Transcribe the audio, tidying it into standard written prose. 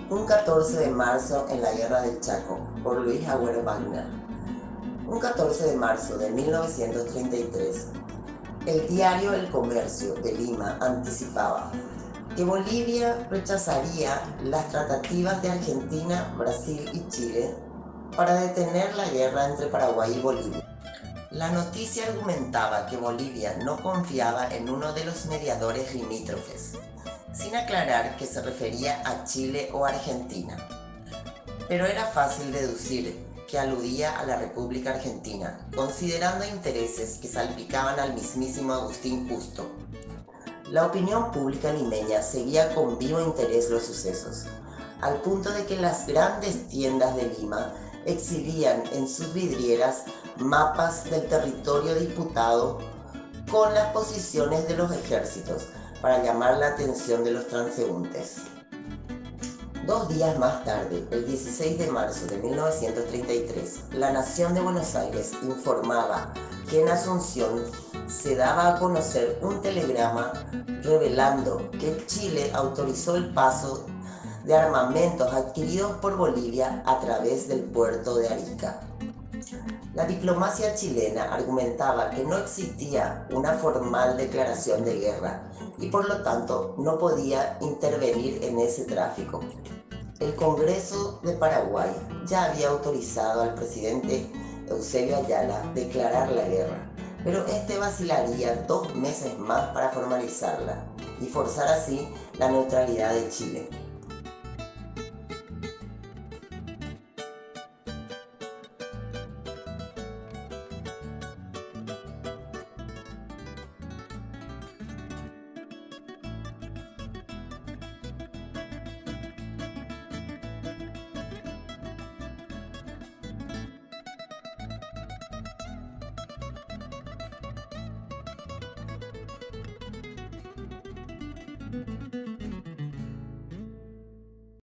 Un 14 de marzo en la Guerra del Chaco, por Luis Agüero Wagner. Un 14 de marzo de 1933, el diario El Comercio de Lima anticipaba que Bolivia rechazaría las tratativas de Argentina, Brasil y Chile para detener la guerra entre Paraguay y Bolivia. La noticia argumentaba que Bolivia no confiaba en uno de los mediadores limítrofes, sin aclarar que se refería a Chile o Argentina. Pero era fácil deducir que aludía a la República Argentina, considerando intereses que salpicaban al mismísimo Agustín Justo. La opinión pública limeña seguía con vivo interés los sucesos, al punto de que las grandes tiendas de Lima exhibían en sus vidrieras mapas del territorio disputado con las posiciones de los ejércitos para llamar la atención de los transeúntes. 2 días más tarde, el 16 de marzo de 1933, La Nación de Buenos Aires informaba que en Asunción se daba a conocer un telegrama revelando que Chile autorizó el paso de armamentos adquiridos por Bolivia a través del puerto de Arica. La diplomacia chilena argumentaba que no existía una formal declaración de guerra y por lo tanto no podía intervenir en ese tráfico. El Congreso de Paraguay ya había autorizado al presidente Eusebio Ayala declarar la guerra, pero este vacilaría 2 meses más para formalizarla y forzar así la neutralidad de Chile.